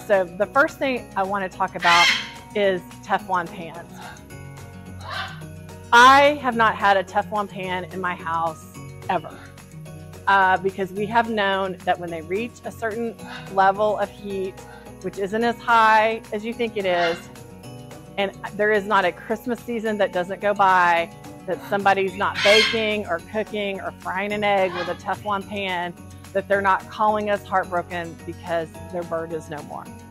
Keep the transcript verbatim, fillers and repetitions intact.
So the first thing I want to talk about is Teflon pans. I have not had a Teflon pan in my house ever uh, because we have known that when they reach a certain level of heat, which isn't as high as you think it is, and there is not a Christmas season that doesn't go by that somebody's not baking or cooking or frying an egg with a Teflon pan, that they're not calling us heartbroken because their bird is no more.